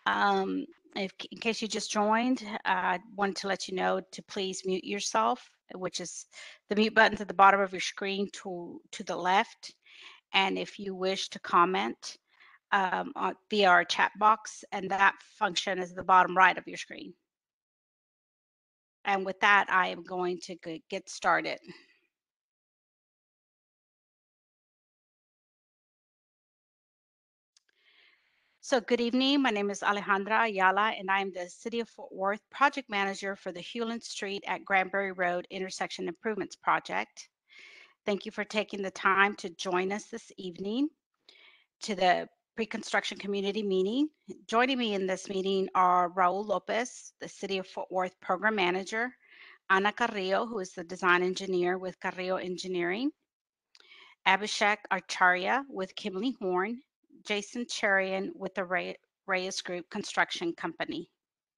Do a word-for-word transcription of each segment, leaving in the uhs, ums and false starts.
Um, if, in case you just joined, I wanted to let you know to please mute yourself, which is the mute button's at the bottom of your screen to, to the left. And if you wish to comment um, on, via our chat box, and that function is the bottom right of your screen. And with that, I am going to get started. So good evening. My name is Alejandra Ayala, and I am the City of Fort Worth Project Manager for the Hulen Street at Granbury Road Intersection Improvements Project. Thank you for taking the time to join us this evening to the pre-construction community meeting. Joining me in this meeting are Raul Lopez, the City of Fort Worth Program Manager, Ana Carrillo, who is the design engineer with Carrillo Engineering, Abhishek Acharya with Kimley Horn, Jason Cherian with the Ray, Reyes Group Construction Company.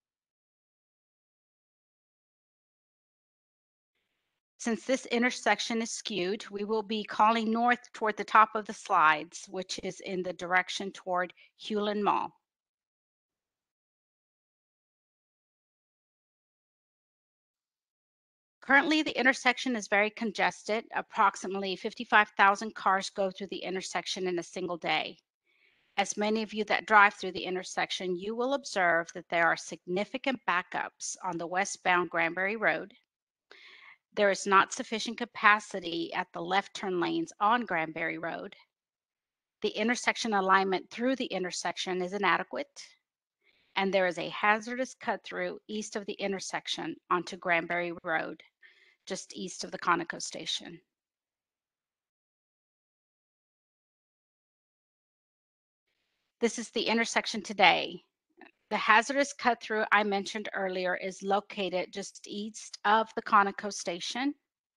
Since this intersection is skewed, we will be calling north toward the top of the slides, which is in the direction toward Hulen Mall. Currently, the intersection is very congested. Approximately fifty-five thousand cars go through the intersection in a single day. As many of you that drive through the intersection, you will observe that there are significant backups on the westbound Granbury Road. There is not sufficient capacity at the left turn lanes on Granbury Road. The intersection alignment through the intersection is inadequate, and there is a hazardous cut through east of the intersection onto Granbury Road, just east of the Conoco station. This is the intersection today. The hazardous cut through I mentioned earlier is located just east of the Conoco station,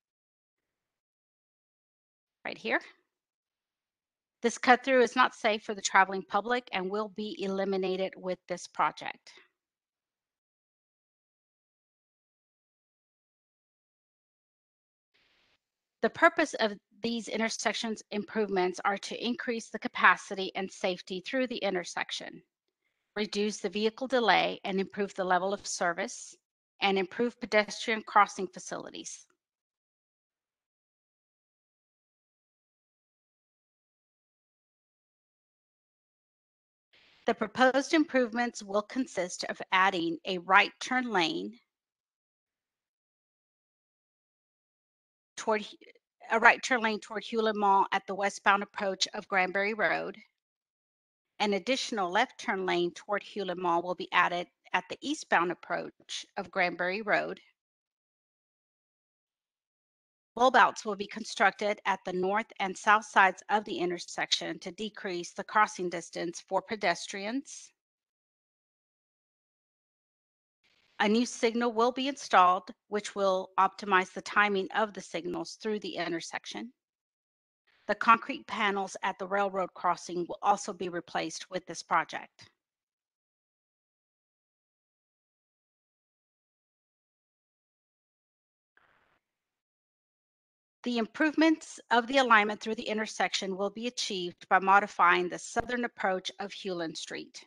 right here. This cut through is not safe for the traveling public and will be eliminated with this project. The purpose of these intersections improvements are to increase the capacity and safety through the intersection, reduce the vehicle delay and improve the level of service, and improve pedestrian crossing facilities. The proposed improvements will consist of adding a right turn lane toward a right turn lane toward Hulen Mall at the westbound approach of Granbury Road. An additional left turn lane toward Hulen Mall will be added at the eastbound approach of Granbury Road. Bulb outs will be constructed at the north and south sides of the intersection to decrease the crossing distance for pedestrians. A new signal will be installed, which will optimize the timing of the signals through the intersection. The concrete panels at the railroad crossing will also be replaced with this project. The improvements of the alignment through the intersection will be achieved by modifying the southern approach of Hulen Street.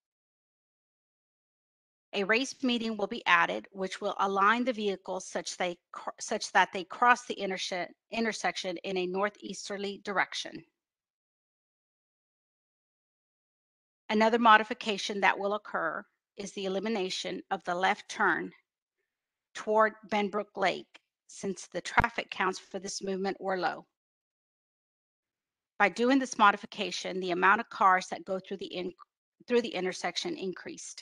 A raised median will be added, which will align the vehicles such, they, such that they cross the interse intersection in a northeasterly direction. Another modification that will occur is the elimination of the left turn toward Benbrook Lake, since the traffic counts for this movement were low. By doing this modification, the amount of cars that go through the, in, through the intersection increased.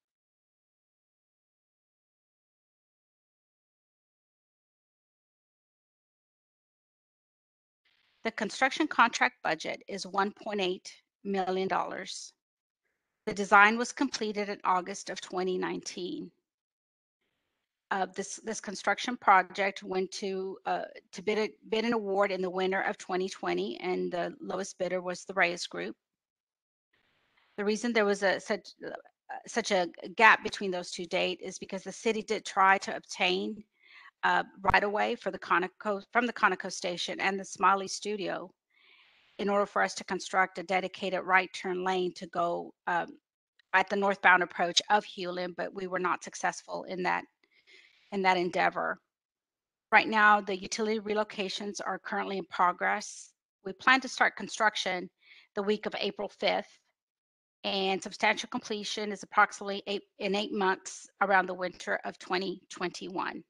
The construction contract budget is one point eight million dollars. The design was completed in August of twenty nineteen. Uh, this, this construction project went to, uh, to bid, a, bid an award in the winter of twenty twenty, and the lowest bidder was the Reyes Group. The reason there was a such uh, such a gap between those two dates is because the city did try to obtain uh, right away for the Conoco from the Conoco station and the Smiley Studio in order for us to construct a dedicated right turn lane to go um, at the northbound approach of Hulen, but we were not successful in that in that endeavor. Right now, the utility relocations are currently in progress. We plan to start construction the week of April fifth, and substantial completion is approximately eight in eight months around the winter of twenty twenty-one.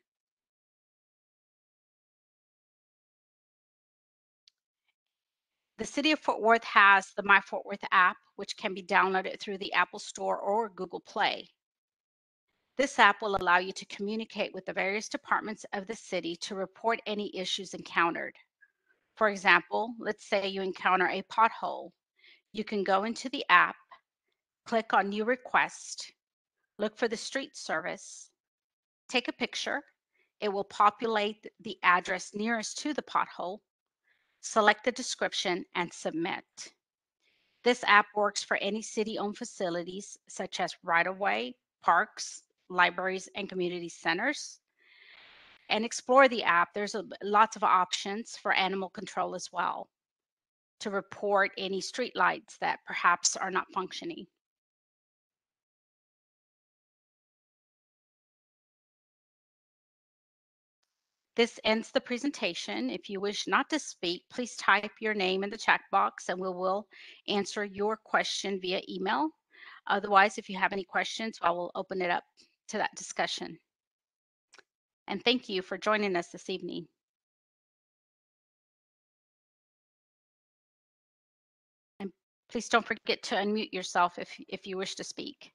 The City of Fort Worth has the My Fort Worth app, which can be downloaded through the Apple Store or Google Play. This app will allow you to communicate with the various departments of the city to report any issues encountered. For example, let's say you encounter a pothole. You can go into the app, click on New Request, look for the street service, take a picture. It will populate the address nearest to the pothole, select the description, and submit. This app works for any city-owned facilities such as right-of-way, parks, libraries, and community centers. And explore the app. There's a, lots of options for animal control as well to report any street lights that perhaps are not functioning. This ends the presentation. If you wish not to speak, please type your name in the chat box and we will answer your question via email. Otherwise, if you have any questions, I will open it up to that discussion. And thank you for joining us this evening. And please don't forget to unmute yourself if, if you wish to speak.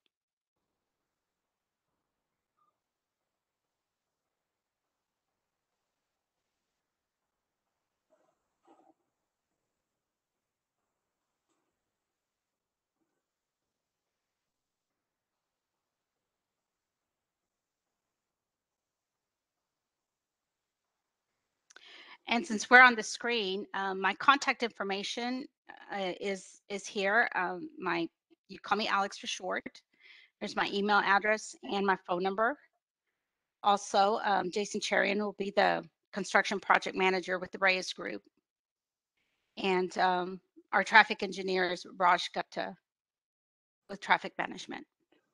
And since we're on the screen, um, my contact information uh, is is here. Um, my you call me Alex for short. There's my email address and my phone number. Also, um, Jason Cherian will be the construction project manager with the Reyes Group, and um, our traffic engineer is Raj Gupta with traffic management.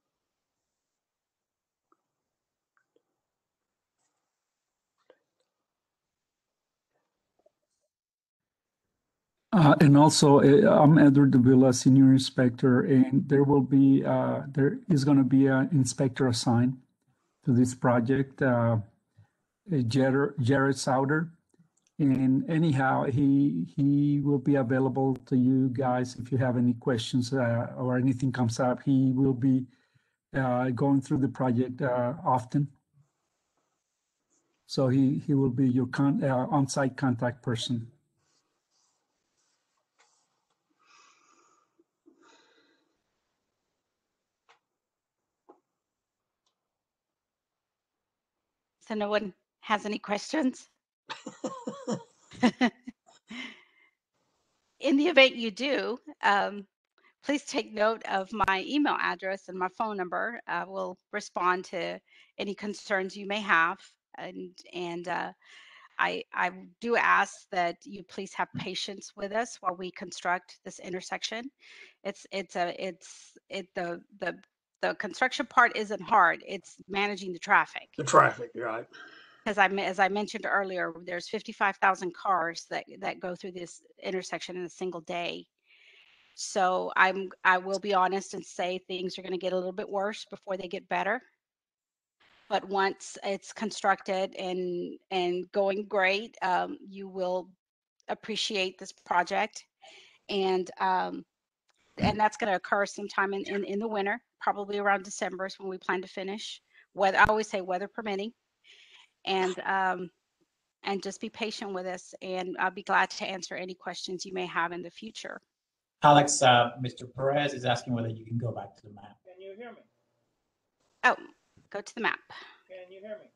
Uh, and also, uh, I'm Edward Davila, Senior Inspector, and there will be, uh, there is going to be an inspector assigned to this project, uh, Jared, Jared Souder. And anyhow, he he will be available to you guys if you have any questions uh, or anything comes up. He will be uh, going through the project uh, often. So he, he will be your con uh, on-site contact person. So no one has any questions? In the event you do, um, please take note of my email address and my phone number. I will respond to any concerns you may have. And, and uh, I, I do ask that you please have patience with us while we construct this intersection. It's, it's a, it's, it, the, the, the construction part isn't hard. It's managing the traffic. The traffic, right. As I, as I mentioned earlier, there's fifty-five thousand cars that, that go through this intersection in a single day. So I'm, I will be honest and say things are going to get a little bit worse before they get better. But once it's constructed and, and going great, um, you will appreciate this project. And, um, and that's going to occur sometime in, in, in the winter, probably around December is when we plan to finish. Weather, I always say weather permitting. And, um, and just be patient with us, and I'll be glad to answer any questions you may have in the future. Alex, uh, Mister Perez is asking whether you can go back to the map. Can you hear me? Oh, go to the map. Can you hear me?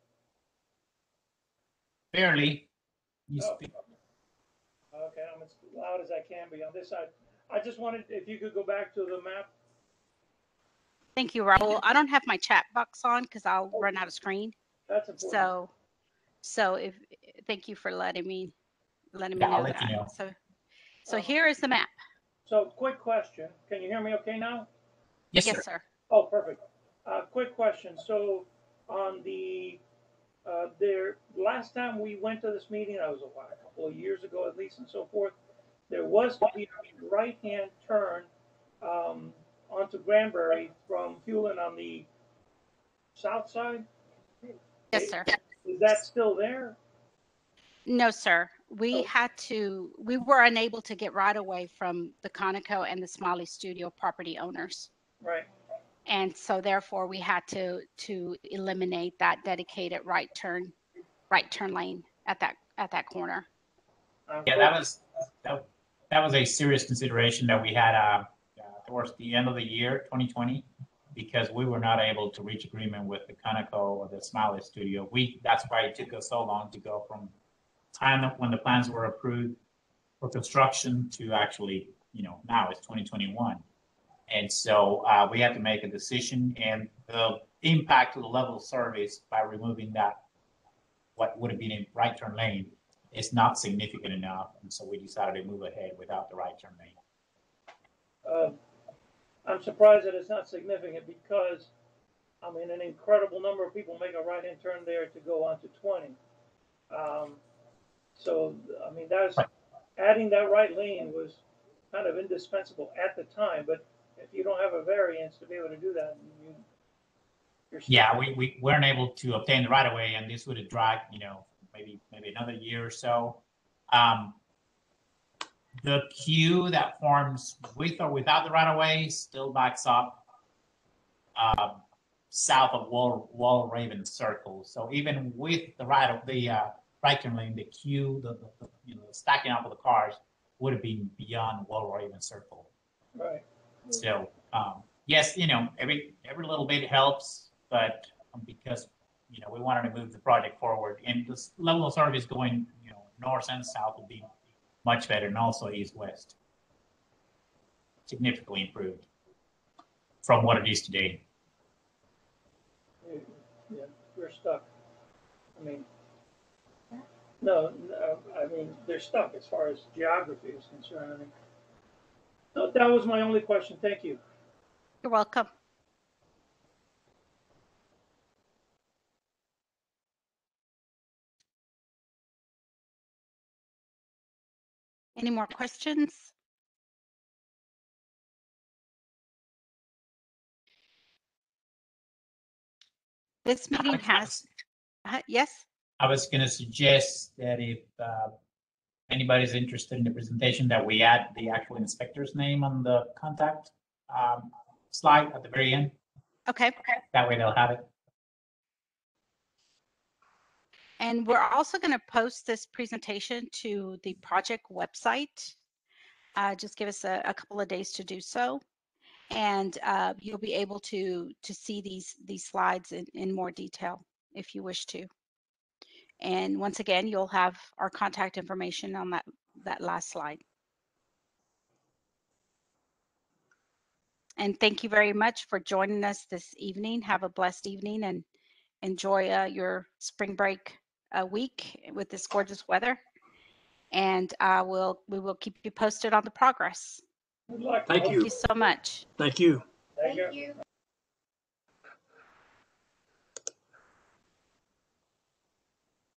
Barely. You oh, speak. Okay, I'm as loud as I can be on this side. I just wanted, if you could go back to the map. Thank you, Raul. I don't have my chat box on because I'll oh, run out of screen. That's important. So, so if thank you for letting me letting yeah, me know I'll let that. You know. So, so um, here is the map. So, quick question. Can you hear me okay now? Yes, yes sir. sir. Oh, perfect. Uh, quick question. So on the, uh, there, last time we went to this meeting, that was a while, a couple of years ago at least and so forth, there was to be a right-hand turn, um, onto Granbury from Hulen on the south side. Yes, sir. Is that still there? No, sir. We Oh. had to, we were unable to get right away from the Conoco and the Smiley Studio property owners. Right. And so therefore we had to, to eliminate that dedicated right turn, right turn lane at that, at that corner. I'm Yeah, so- that was that, that was a serious consideration that we had uh, uh, towards the end of the year, twenty twenty, because we were not able to reach agreement with the Conoco or the Smiley Studio. We that's why it took us so long to go from time when the plans were approved for construction to actually, you know, now it's twenty twenty-one. And so uh, we had to make a decision, and the impact to the level of service by removing that, what would have been a right turn lane, is not significant enough. And so we decided to move ahead without the right turn lane. Uh, I'm surprised that it's not significant because, I mean, an incredible number of people make a right-hand turn there to go on to twenty. Um, so, I mean, that's, Right. adding that right lane was kind of indispensable at the time, but if you don't have a variance to be able to do that, you, you're stuck. Yeah, we, we weren't able to obtain the right of way, and this would have dragged, you know, maybe maybe another year or so. Um, the queue that forms with or without the right of way still backs up um, south of Wall Wall Raven Circle. So even with the right of the uh, right turn lane, the queue, the, the, the you know the stacking up of the cars would have been beyond Wall Raven Circle. Right. So um, yes, you know, every every little bit helps, but because you know we wanted to move the project forward, and this level of service going you know north and south will be much better, and also east west, significantly improved from what it is today. Yeah, you're stuck. I mean, no, no, I mean, they're stuck as far as geography is concerned. I mean, no, that was my only question. Thank you. You're welcome. Any more questions? This meeting has, uh, yes? I was going to suggest that if uh, anybody's interested in the presentation, that we add the actual inspector's name on the contact um, slide at the very end. Okay. That way they'll have it. And we're also going to post this presentation to the project website. Uh, just give us a, a couple of days to do so. And uh, you'll be able to, to see these, these slides in, in more detail if you wish to. And once again, you'll have our contact information on that, that last slide. And thank you very much for joining us this evening. Have a blessed evening and enjoy uh, your spring break uh, week with this gorgeous weather. And uh, we'll, we will keep you posted on the progress. Good luck. Thank Thank you. you so much. Thank you. Thank you. Thank you.